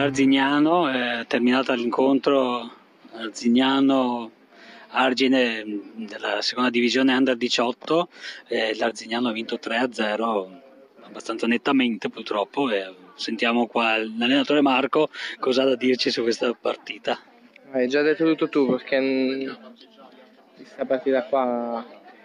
Arzignano, è terminata l'incontro Arzignano Argine della seconda divisione Under 18, l'Arzignano ha vinto 3-0 abbastanza nettamente purtroppo, e sentiamo qua l'allenatore Marco cosa ha da dirci su questa partita. Hai già detto tutto tu, perché in questa partita qua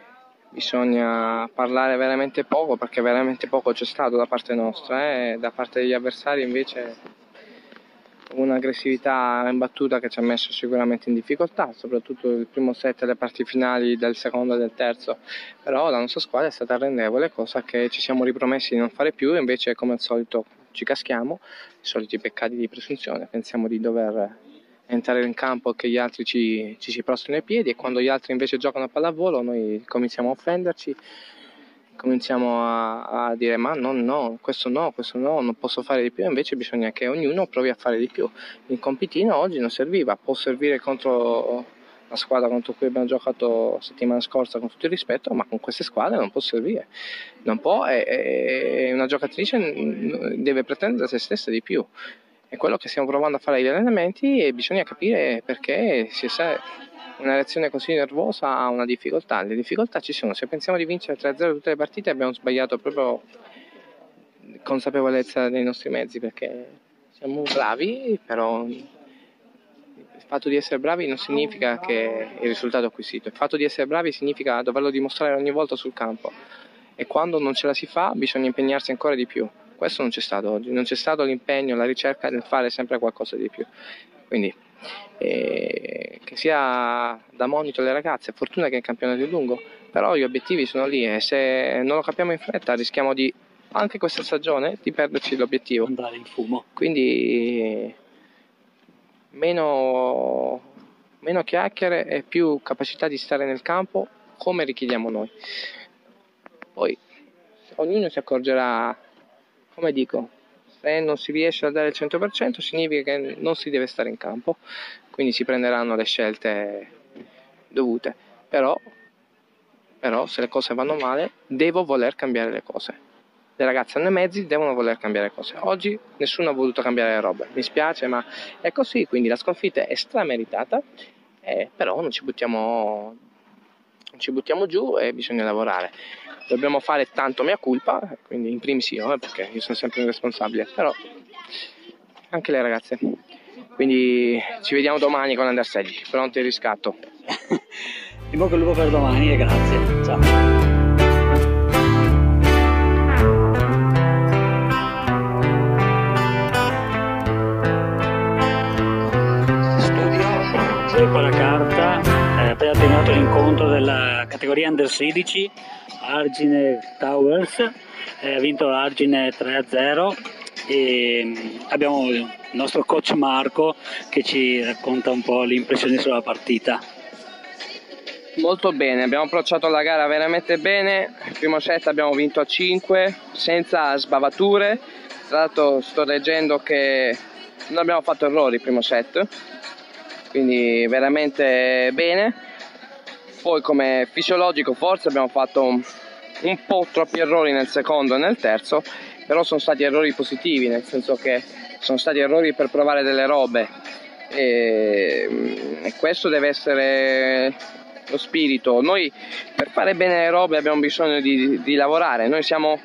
bisogna parlare veramente poco, perché veramente poco c'è stato da parte nostra, e da parte degli avversari invece un'aggressività imbattuta che ci ha messo sicuramente in difficoltà, soprattutto il primo set e le parti finali del secondo e del terzo. Però la nostra squadra è stata arrendevole, cosa che ci siamo ripromessi di non fare più, e invece come al solito ci caschiamo, i soliti peccati di presunzione, pensiamo di dover entrare in campo e che gli altri ci si prostrino ai piedi, e quando gli altri invece giocano a pallavolo noi cominciamo a offenderci, cominciamo a dire ma no, questo no, non posso fare di più, e invece bisogna che ognuno provi a fare di più. Il compitino oggi non serviva, può servire contro la squadra contro cui abbiamo giocato settimana scorsa, con tutto il rispetto, ma con queste squadre non può servire, non può, e una giocatrice deve pretendere da se stessa di più. È quello che stiamo provando a fare agli allenamenti, e bisogna capire perché una reazione così nervosa ha una difficoltà. Le difficoltà ci sono, se pensiamo di vincere 3-0 tutte le partite abbiamo sbagliato proprio consapevolezza dei nostri mezzi, perché siamo bravi, però il fatto di essere bravi non significa che il risultato è acquisito, il fatto di essere bravi significa doverlo dimostrare ogni volta sul campo, e quando non ce la si fa bisogna impegnarsi ancora di più. Questo non c'è stato oggi, non c'è stato l'impegno, la ricerca del fare sempre qualcosa di più. Quindi che sia da monito alle ragazze, fortuna che il campionato è lungo, però gli obiettivi sono lì, e se non lo capiamo in fretta rischiamo di, anche questa stagione, di perderci l'obiettivo. Andare in fumo. Quindi meno chiacchiere e più capacità di stare nel campo come richiediamo noi. Poi ognuno si accorgerà, come dico, se non si riesce a dare il 100% significa che non si deve stare in campo, quindi si prenderanno le scelte dovute. Però se le cose vanno male devo voler cambiare le cose. Le ragazze hanno i mezzi, devono voler cambiare cose. Oggi nessuno ha voluto cambiare le robe, mi spiace, ma è così, quindi la sconfitta è strameritata, però non ci buttiamo giù, e bisogna lavorare. Dobbiamo fare tanto mea culpa, quindi in primis io, perché io sono sempre un responsabile, però anche le ragazze. Quindi ci vediamo domani con Under 16, pronti al riscatto. In bocca al lupo per domani e grazie. Ciao. Con la carta, appena terminato l'incontro della categoria Under 16, Argine Towers, ha vinto l'Argine 3-0, e abbiamo il nostro coach Marco che ci racconta un po' le impressioni sulla partita. Molto bene, abbiamo approcciato la gara veramente bene. Il primo set abbiamo vinto a 5 senza sbavature, tra l'altro sto leggendo che non abbiamo fatto errori il primo set, quindi veramente bene. Poi come fisiologico forse abbiamo fatto un po' troppi errori nel secondo e nel terzo, però sono stati errori positivi, nel senso che sono stati errori per provare delle robe, e questo deve essere lo spirito. Noi per fare bene le robe abbiamo bisogno di lavorare, noi siamo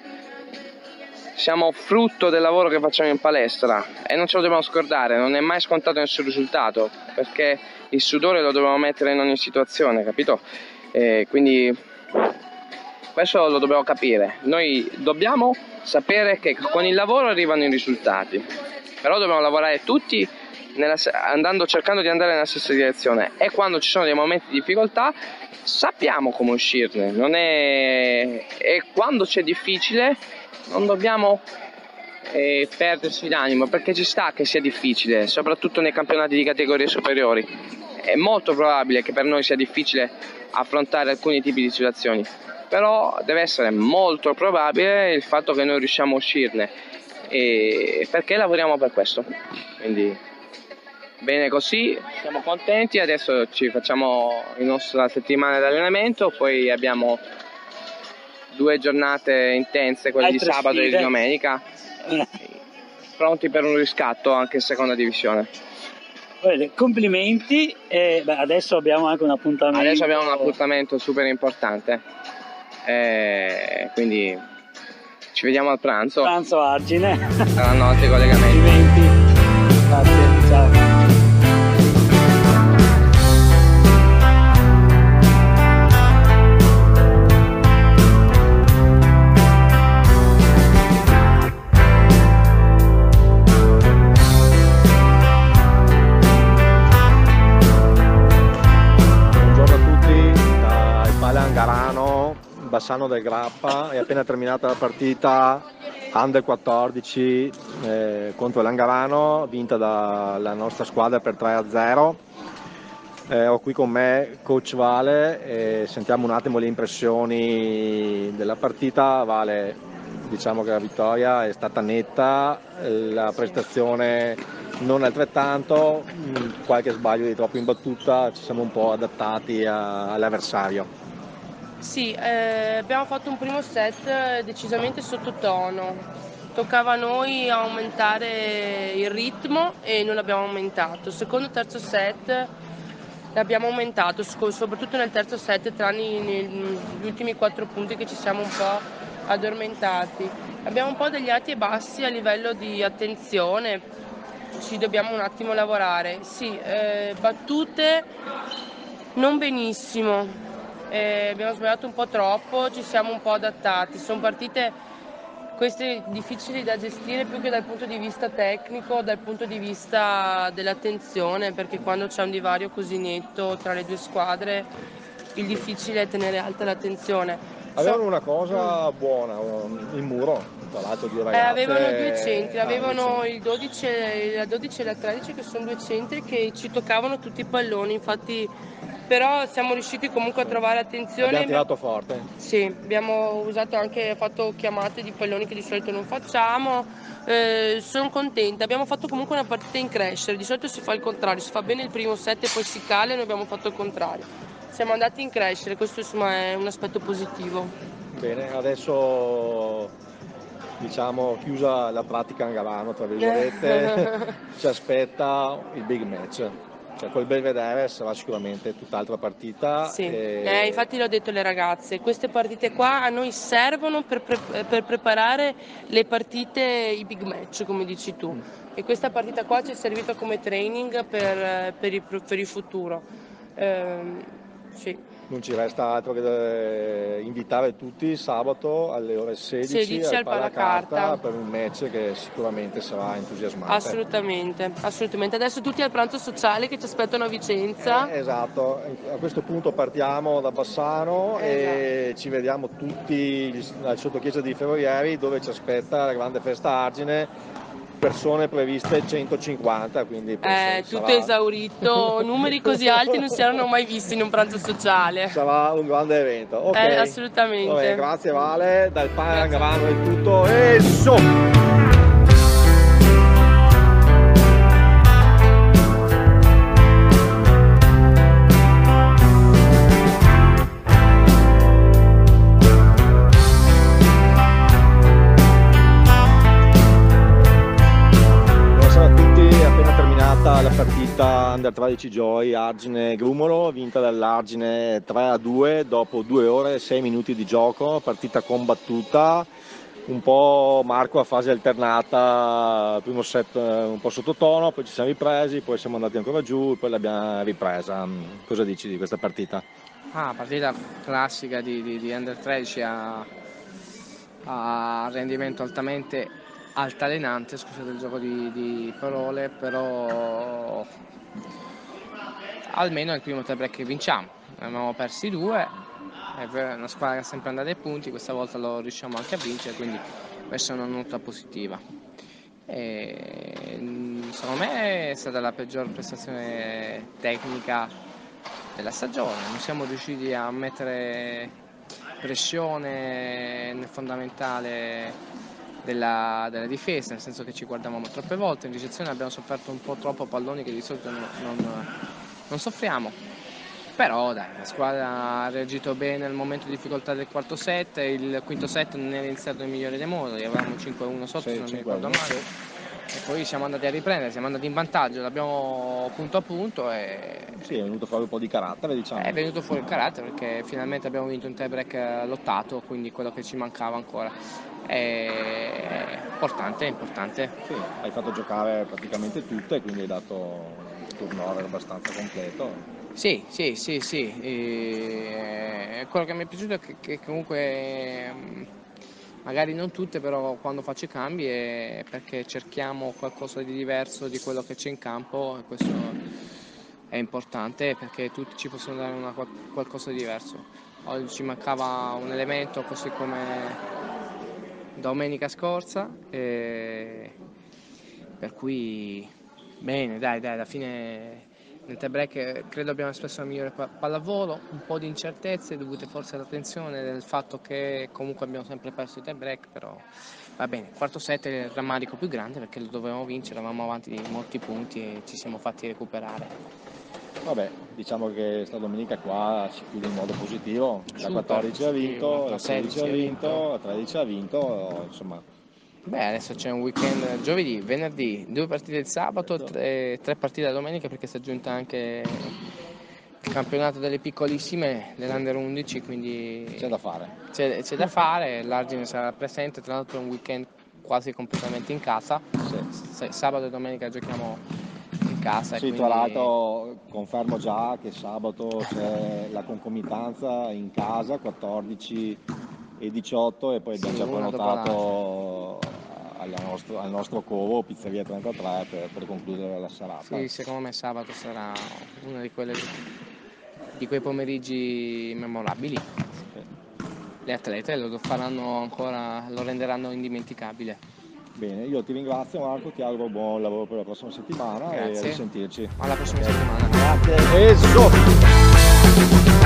frutto del lavoro che facciamo in palestra, e non ce lo dobbiamo scordare. Non è mai scontato nessun risultato, perché il sudore lo dobbiamo mettere in ogni situazione, capito? Quindi questo lo dobbiamo capire. Noi dobbiamo sapere che con il lavoro arrivano i risultati, però dobbiamo lavorare tutti cercando di andare nella stessa direzione, e quando ci sono dei momenti di difficoltà sappiamo come uscirne. E quando c'è difficile non dobbiamo perdersi d'animo, perché ci sta che sia difficile, soprattutto nei campionati di categorie superiori. È molto probabile che per noi sia difficile affrontare alcuni tipi di situazioni, però deve essere molto probabile il fatto che noi riusciamo a uscirne, perché lavoriamo per questo. Quindi bene così, siamo contenti. Adesso ci facciamo la nostra settimana di allenamento, poi abbiamo 2 giornate intense, quelle di sabato e di domenica, pronti per un riscatto anche in seconda divisione. Bene, complimenti e adesso abbiamo anche un appuntamento. Adesso abbiamo un appuntamento super importante, quindi ci vediamo al pranzo. Pranzo Argine. Saranno altri collegamenti. Complimenti. Grazie, ciao. Bassano del Grappa, è appena terminata la partita Under 14 contro l'Angarano, vinta dalla nostra squadra per 3-0. Ho qui con me coach Vale e sentiamo un attimo le impressioni della partita. Vale, diciamo che la vittoria è stata netta, la prestazione non altrettanto, qualche sbaglio di troppo in battuta, ci siamo un po' adattati all'avversario. Sì, abbiamo fatto un primo set decisamente sottotono, toccava a noi aumentare il ritmo e non l'abbiamo aumentato. Secondo e terzo set l'abbiamo aumentato, soprattutto nel terzo set, tranne negli ultimi 4 punti che ci siamo un po' addormentati. Abbiamo un po' degli alti e bassi a livello di attenzione, ci dobbiamo un attimo lavorare. Sì, battute non benissimo. Abbiamo sbagliato un po' troppo, ci siamo un po' adattati. Sono partite queste difficili da gestire più che dal punto di vista tecnico, dal punto di vista dell'attenzione, perché quando c'è un divario così netto tra le due squadre il difficile è tenere alta l'attenzione. Avevano una cosa buona, il muro, tra l'altro due ragazze. Avevano 2 centri, avevano il 12, la 12 e la 13 che sono 2 centri che ci toccavano tutti i palloni, infatti. Però siamo riusciti comunque a trovare attenzione. Abbiamo tirato forte. Sì, abbiamo usato anche, fatto chiamate di palloni che di solito non facciamo. Sono contenta, abbiamo fatto comunque una partita in crescita, di solito si fa il contrario, si fa bene il primo set e poi si cala e noi abbiamo fatto il contrario. Siamo andati in crescita, questo insomma è un aspetto positivo. Bene, adesso diciamo chiusa la pratica Angarano, tra virgolette, ci aspetta il big match. Cioè col Belvedere sarà sicuramente tutt'altra partita. Sì, infatti l'ho detto alle ragazze, queste partite qua a noi servono per preparare le partite, i big match come dici tu, e questa partita qua ci è servita come training per il futuro. Sì. Non ci resta altro che invitare tutti sabato alle ore 16 al Palacarta per un match che sicuramente sarà entusiasmante. Assolutamente, assolutamente. Adesso tutti al pranzo sociale che ci aspettano a Vicenza. Esatto, a questo punto partiamo da Bassano e ci vediamo tutti al Sottochiesa di Ferroieri, dove ci aspetta la grande festa Argine. Persone previste 150, quindi tutto esaurito, numeri così alti non si erano mai visti in un pranzo sociale. Sarà un grande evento. Okay. Assolutamente. Vabbè, grazie Vale, dal pane Angarano è tutto e su! La partita Under 13 Joy Argine Grumolo, vinta dall'Argine 3-2 dopo 2 ore e 6 minuti di gioco, partita combattuta, un po' Marco a fase alternata, primo set un po' sottotono, poi ci siamo ripresi, poi siamo andati ancora giù, poi l'abbiamo ripresa. Cosa dici di questa partita? Partita classica di Under 13 a rendimento altamente altalenante, scusate il gioco di parole, però almeno il primo tie break che vinciamo. Ne abbiamo persi 2, è una squadra che è sempre andata ai punti, questa volta lo riusciamo anche a vincere, quindi questa è una nota positiva. Secondo me è stata la peggior prestazione tecnica della stagione, non siamo riusciti a mettere pressione nel fondamentale della difesa, nel senso che ci guardavamo troppe volte, in ricezione abbiamo sofferto un po' troppo palloni che di solito non soffriamo, però dai, la squadra ha reagito bene nel momento di difficoltà del quarto set, il quinto set non era iniziato nel migliore dei modi, avevamo 5-1 sotto, se non mi ricordo male, e poi siamo andati a riprendere, siamo andati in vantaggio, l'abbiamo punto a punto e Sì, è venuto fuori un po' di carattere, diciamo. è venuto fuori il carattere perché finalmente abbiamo vinto un tie break lottato, quindi quello che ci mancava ancora. È importante, è importante. Sì, hai fatto giocare praticamente tutte, quindi hai dato un turnover abbastanza completo. Sì, sì, sì, sì. Quello che mi è piaciuto è che comunque magari non tutte, però quando faccio i cambi è perché cerchiamo qualcosa di diverso di quello che c'è in campo e questo è importante perché tutti ci possono dare qualcosa di diverso. Oggi ci mancava un elemento così come domenica scorsa, per cui bene, dai, alla fine nel tie break credo abbiamo espresso la migliore pallavolo, un po' di incertezze dovute forse alla tensione del fatto che comunque abbiamo sempre perso i tie break, però va bene, quarto set è il rammarico più grande perché lo dovevamo vincere, eravamo avanti di molti punti e ci siamo fatti recuperare. Vabbè, diciamo che sta domenica qua si chiude in modo positivo, la Super 14 ha vinto, la la 16 ha 16 ha vinto, la 13 ha vinto, insomma. Beh, adesso c'è un weekend giovedì, venerdì, 2 partite il sabato, tre partite la domenica perché si è aggiunta anche il campionato delle piccolissime, dell'Under 11, quindi C'è da fare. c'è da fare, l'Argine sarà presente, tra l'altro è un weekend quasi completamente in casa, sabato e domenica giochiamo in casa e Sì, quindi tra l'altro confermo già che sabato c'è la concomitanza in casa 14 e 18 e poi abbiamo sì, già una dopo l'altra. prenotato al nostro covo Pizzeria 33 per concludere la serata. Sì, secondo me sabato sarà una di quei pomeriggi memorabili. Le atlete lo faranno ancora, lo renderanno indimenticabile. Bene, io ti ringrazio Marco, ti auguro buon lavoro per la prossima settimana e a Grazie. risentirci. Alla prossima settimana. Grazie.